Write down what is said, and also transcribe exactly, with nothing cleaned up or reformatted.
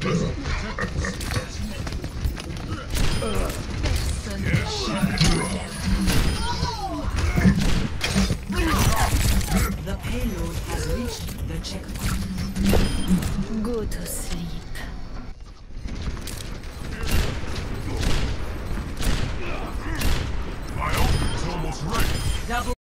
The payload has reached the checkpoint. Go to sleep.